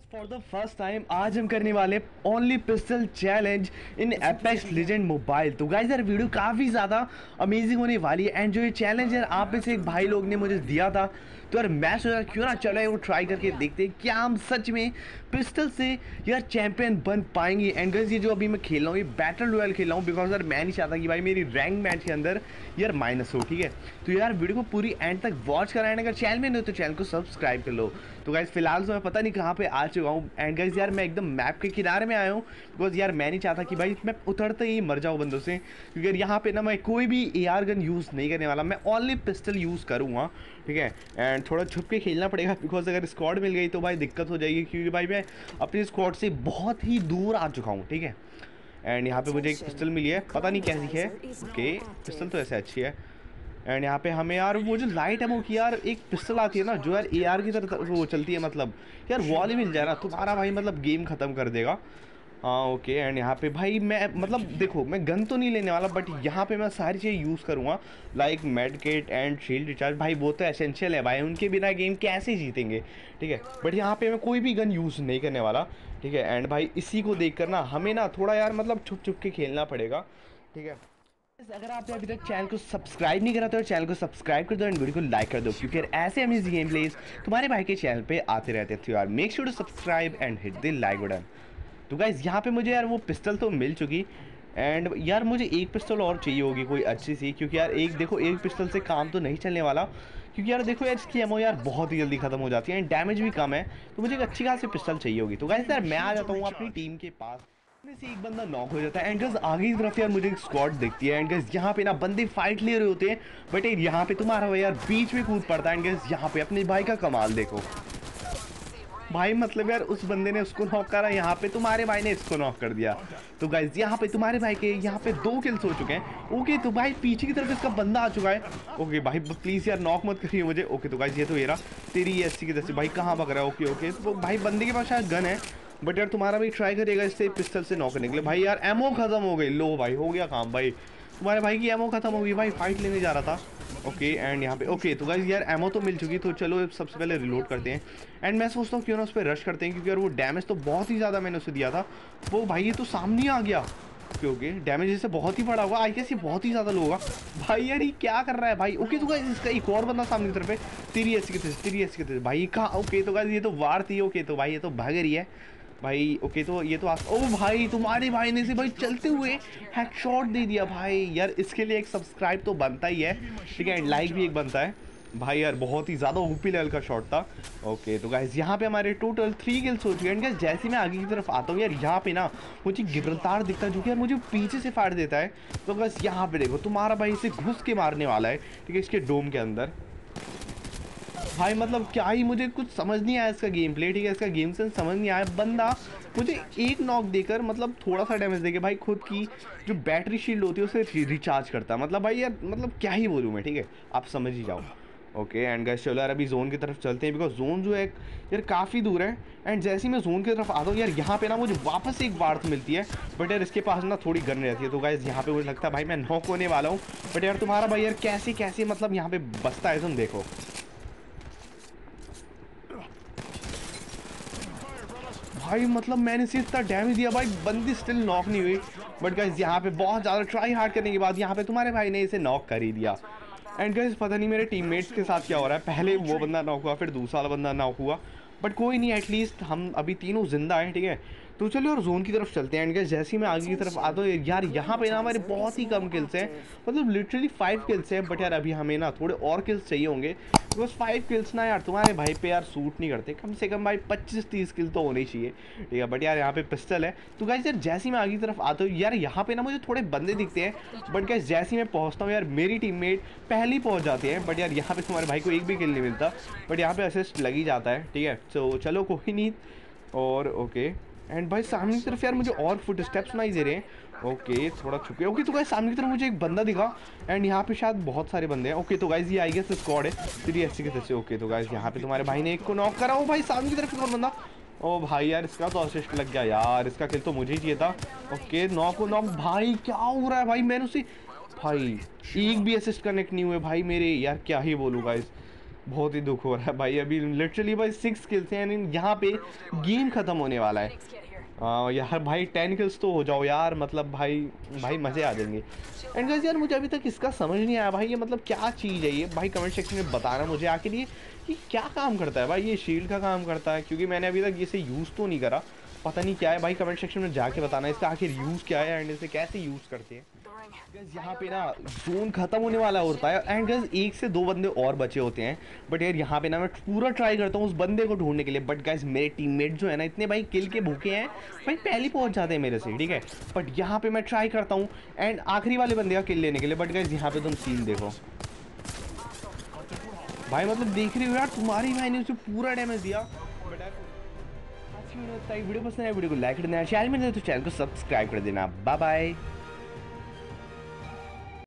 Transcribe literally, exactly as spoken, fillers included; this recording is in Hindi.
फॉर द फर्स्ट टाइम आज हम करने वाले only pistol challenge in Apex legend mobile. तो गाइस यार वीडियो काफ़ी ज़्यादा अमेजिंग होने वाली है। एंड जो ये चैलेंज यार आप में से एक भाई लोग ने मुझे दिया था, तो यार मैं सोचा क्यों ना चलो वो ट्राई करके देखते हैं क्या हम सच में पिस्टल से यार चैंपियन बन पाएंगे। एंड गाइस ये जो अभी मैं खेल रहा हूँ ये बैटल रॉयल खेल रहा हूँ, बिकॉज यार मैं नहीं चाहता कि भाई मेरी रैंक मैच के अंदर यार माइनस हो। ठीक है, तो यार वीडियो को पूरी एंड तक वॉच कराने, अगर चैनल में नहीं हो तो चैनल को सब्सक्राइब कर लो। तो गाइस फिलहाल तो मैं पता नहीं कहाँ पे आ चुका हूँ। एंड गाइस यार मैं एकदम मैप के किनारे में आया हूँ, बिकॉज यार मैं नहीं चाहता कि भाई मैं उतरते ही मर जाऊँ बंदों से, क्योंकि यार यहाँ पे ना मैं कोई भी ए आर गन यूज़ नहीं करने वाला, मैं ओनली पिस्टल यूज़ करूँगा। ठीक है, एंड थोड़ा छुप के खेलना पड़ेगा, बिकॉज अगर स्क्वाड मिल गई तो भाई दिक्कत हो जाएगी, क्योंकि भाई मैं अपनी स्क्वाड से बहुत ही दूर आ चुका हूँ। ठीक है, एंड यहाँ पे मुझे एक पिस्टल मिली है, पता नहीं कैसी है। ओके, पिस्टल तो ऐसे अच्छी है। एंड यहाँ पे हमें यार वो जो लाइट एमो की यार एक पिस्टल आती है ना, जो यार ए आर की तरह वो चलती है, मतलब यार वॉल ही मिल जाए ना तुम्हारा भाई मतलब गेम ख़त्म कर देगा। हाँ ओके, एंड यहाँ पे भाई मैं मतलब देखो मैं गन तो नहीं लेने वाला, बट यहाँ पे मैं सारी चीज़ें यूज़ करूँगा, like med kit and shield recharge. भाई वो तो एसेंशियल है भाई, उनके बिना गेम कैसे जीतेंगे। ठीक है, बट यहाँ पे मैं कोई भी गन यूज़ नहीं करने वाला। ठीक है, एंड भाई इसी को देख कर ना हमें ना थोड़ा यार मतलब छुप छुप के खेलना पड़ेगा। ठीक है, अगर आपने अभी तक चैनल को सब्सक्राइब नहीं करा तो चैनल को सब्सक्राइब कर दो एंड वीडियो को लाइक कर दो, क्योंकि ऐसे अमेजिंग गेम प्लेज तुम्हारे भाई के चैनल पे आते रहते थे यार। Make sure to subscribe and hit the like button. तो गाइज यहाँ पे मुझे यार वो पिस्टल तो मिल चुकी, एंड यार मुझे एक पिस्टल और चाहिए होगी कोई अच्छी सी, क्योंकि यार एक देखो एक पिस्टल से काम तो नहीं चलने वाला, क्योंकि यार देखो यार इसकी एमओ यार बहुत ही जल्दी खत्म हो जाती है एंड डैमेज भी कम है, तो मुझे एक अच्छी खासी पिस्टल चाहिए होगी। तो गाइज यार मैं आ जाता हूँ अपनी टीम के पास, में से एक बंदा नॉक हो जाता है। एंड गाइस आगे की तरफ यार मुझे एक स्क्वाड दिखती है, एंड गाइस यहाँ पे ना बंदे फाइट ले रहे होते हैं, बट यहाँ पे तुम्हारा भाई यार बीच में कूद पड़ता है। एंड गाइस यहाँ पे अपने भाई का कमाल देखो भाई, मतलब यार उस बंदे ने उसको नॉक करा, यहाँ पे तुम्हारे भाई ने इसको नॉक कर दिया। तो गाइज यहाँ पे तुम्हारे भाई के यहाँ पे दो किल्स हो चुके हैं। ओके, तो भाई पीछे की तरफ इसका बंदा आ चुका है। ओके भाई प्लीज़ यार नॉक मत करिए मुझे। ओके, तो गाइज ये तो ये रहा तेरी एस सी की जैसे भाई कहाँ भग रहा है। ओके ओके, तो भाई बंदे के पास शायद गन है, बट यार तुम्हारा भी ट्राई करेगा इससे पिस्टल से नॉक करने के लिए। भाई यार एमओ खत्म हो गई, लो भाई हो गया काम भाई, तुम्हारे भाई की एमओ खत्म हो गई भाई, फाइट लेने जा रहा था। ओके, एंड यहाँ पे ओके तो गाइस यार एमओ तो मिल चुकी, तो चलो सबसे पहले रिलोड करते हैं। एंड मैं सोचता हूँ क्यों ना उस पर रश करते हैं, क्योंकि यार वो डैमेज तो बहुत ही ज़्यादा मैंने उसे दिया था। वो भाई ये तो सामने आ गया। ओके ओके, डैमेज इससे बहुत ही बड़ा होगा, आई गेस ये बहुत ही ज़्यादा लो होगा। भाई यार ये क्या कर रहा है भाई। ओके तो गाइस इसका एक और बंदा सामने की तरफ है, तेरी एस के तेरी एस के भाई कहाँ। ओके तो गाइस ये तो वार थी। ओके तो भाई ये तो भाग रही है भाई। ओके तो ये तो आस ओ भाई तुम्हारे भाई ने से भाई चलते हुए हेडशॉट दे दिया भाई। यार इसके लिए एक सब्सक्राइब तो बनता ही है, ठीक है, लाइक भी एक बनता है भाई। यार बहुत ही ज़्यादा ओपी लेवल का शॉट था। ओके तो गाइस यहाँ पे हमारे टोटल थ्री किल्स हो चुके हैं। गाइस जैसे मैं आगे की तरफ आता हूँ यार यहाँ पे ना मुझे गिब्राल्टार दिखता है, जो कि यार मुझे पीछे से फाड़ देता है। तो गाइस यहाँ पे देखो तुम्हारा भाई इसे घुस के मारने वाला है, ठीक है, इसके डोम के अंदर। भाई मतलब क्या ही मुझे कुछ समझ नहीं आया इसका गेम प्ले, ठीक है, इसका गेम सेंस समझ नहीं आया। बंदा मुझे एक नॉक देकर मतलब थोड़ा सा डैमेज देके भाई खुद की जो बैटरी शील्ड होती है उसे रिचार्ज करता है। मतलब भाई यार मतलब क्या ही बोलूँ मैं, ठीक है, आप समझ ही जाओ। ओके एंड गाइस चलो यार अभी जोन की तरफ चलते हैं, बिकॉज जोन जो है यार काफ़ी दूर है। एंड जैसे ही मैं जोन की तरफ आता हूँ यार यहाँ पे ना मुझे वापस एक बार्थ मिलती है, बट यार इसके पास ना थोड़ी गन रहती है। तो गाइस यहाँ पे मुझे लगता है भाई मैं नॉक होने वाला हूँ, बट यार तुम्हारा भाई यार कैसे कैसे मतलब यहाँ पे बसता है, तुम देखो भाई। मतलब मैंने सिर्फ इतना डैमेज दिया भाई, बंदी स्टिल नॉक नहीं हुई। बट गाइस यहाँ पे बहुत ज़्यादा ट्राई हार्ड करने के बाद यहाँ पे तुम्हारे भाई ने इसे नॉक कर ही दिया। एंड गाइस पता नहीं मेरे टीममेट्स के साथ क्या हो रहा है, पहले वो बंदा नॉक हुआ फिर दूसरा वाला बंदा नॉक हुआ, बट कोई नहीं, एटलीस्ट हम अभी तीनों जिंदा हैं। ठीक है, तो चलिए और जोन की तरफ चलते हैं। एंड गाइस जैसे ही मैं आगे की तरफ आता हूँ यार यहाँ पे ना हमारे बहुत ही कम किल्स हैं, मतलब लिटरली फाइव किल्स हैं, बट यार अभी हमें ना थोड़े और किल्स चाहिए होंगे, बिकॉज फाइव किल्स ना यार तुम्हारे भाई पे यार सूट नहीं करते, कम से कम भाई पच्चीस तीस किल तो होने चाहिए। ठीक है, बट यार यहाँ पे पिस्टल है। तो गाइस यार जैसे ही मैं आगे की तरफ आता हूँ यार यहाँ पे ना मुझे थोड़े बंदे दिखते हैं, बट गाइस जैसे ही मैं पहुँचता हूँ यार मेरी टीममेट पहले ही पहुँच जाते हैं, बट यार यहाँ पे तुम्हारे भाई को एक भी किल नहीं मिलता, बट यहाँ पे असिस्ट लग ही जाता है। ठीक है, तो चलो कोई नहीं। और ओके एंड भाई सामने की तरफ यार मुझे और फुट स्टेप्स सुनाई दे रहे हैं। ओके थोड़ा छुपे। ओके तो गाइस सामने की तरफ मुझे एक बंदा दिखा, एंड यहाँ पे शायद बहुत सारे बंदे हैं। ओके तो गाइस ये आई गेस स्क्वाड है थ्री एस सी के तरफ से। ओके तो गाइस यहाँ पे तुम्हारे भाई ने एक को नॉक करा। ओ भाई सामने की तरफ एक और बंदा, ओ भाई यार इसका तो असिस्ट लग गया यार, इसका किल तो मुझे ही चाहिए था। ओके नॉक नॉक भाई क्या हो रहा है भाई, मैंने उसे भाई एक भी असिस्ट कनेक्ट नहीं हुए भाई मेरे, यार क्या ही बोलूँ गाइस। बहुत ही दुख हो रहा है भाई। अभी लिटरली भाई सिक्स किल्स हैं एंड यहाँ पे गेम खत्म होने वाला है। आ, यार भाई टेन किल्स तो हो जाओ यार, मतलब भाई भाई मज़े आ जाएंगे। एंड गाइस यार मुझे अभी तक इसका समझ नहीं आया भाई, ये मतलब क्या चीज़ है ये भाई, कमेंट सेक्शन में बताना मुझे आखिर ये ये क्या काम करता है भाई। ये शील्ड का काम करता है क्योंकि मैंने अभी तक इसे यूज़ तो नहीं करा, पता नहीं क्या है भाई। कमेंट सेक्शन में जाके बताना इसका आखिर यूज़ क्या है एंड इसे कैसे यूज़ करते हैं। गाइस यहाँ पे ना जोन खत्म होने वाला होता है एंड गाइस एक से दो बंदे और बचे होते हैं, बट यार यहाँ पे ना मैं पूरा ट्राई करता हूँ उस बंदे को ढूंढने के लिए, बट गाइस मेरे टीममेट जो है ना इतने भाई किल के भूखे हैं भाई, पहले पहुंच जाते हैं मेरे से, ठीक है। बट यहाँ पे मैं ट्राई करता हूँ एंड आखिरी वाले बंदे का किल लेने के लिए, बट गाइस यहाँ पे तुम सीन देखो भाई, मतलब देख रहे हो यार तुम्हारी मैंने उसे पूरा डैमेज दिया। बट यार वीडियो पसंद है वीडियो को लाइक कर देना, चैनल में तो चैनल को सब्सक्राइब कर देना। Bye bye.